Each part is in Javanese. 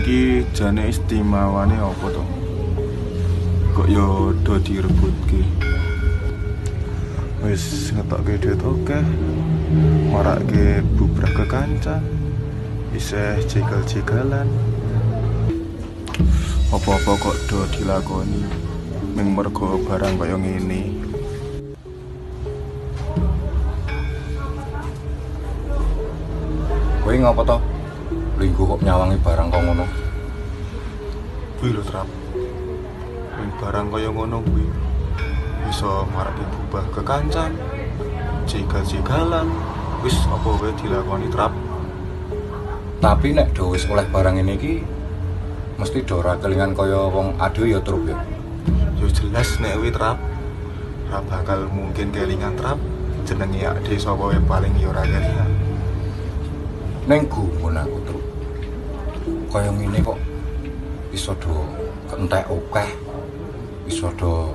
iki jane istimewane apa to? Kok yo do direbutke. Wis ngetokke duit oke. Marake bubrah kekancan. Isih jegal-jegalan. Apa-apa kok do dilakoni ming mergo barang kaya ngene. Kowe ngapa to? Linggo kok nyawangi barang kok ngono? Kuwi lho Trap. Ming barang kaya ngono kuwi iso marake bubrah kekancan. Jegal-jegalan. Wis apa wae dilakoni Trap. Tapi nek do wis oleh barang ini iki mesti do ora kelingan kaya wong ado ya Trup ya. Yo jelas nek kuwi Trap. Ora bakal mungkin kelingan Trap. Jenenge ade sapa wae paling ya ora kelingan. Neng gumun aku Trup. Kaya ngene kok iso do kentek akeh. Iso do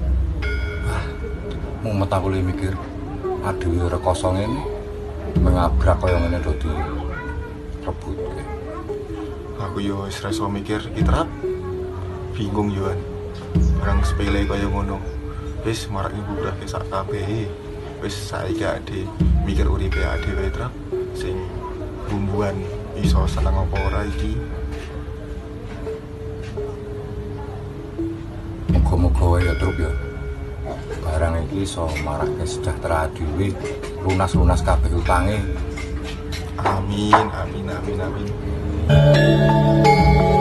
mumet aku le mikir. Aduh ora kosong ini mengabrak kaya ngene do di rebut. Aku yo wis reso mikir iki Trap. Bingung yo an. Barang sepele kaya ngono. Wis marake bubrah ke sak kabehe. Wis saiki ade mikir uripe ade wae Trap. Sing bumbuan iso seneng apa ora iki. Muga-muga wae ya Trup ya. Barang iki iso marake sejahtera dhewe, lunas-lunas kabeh utange. Amin, amin, amin, amin.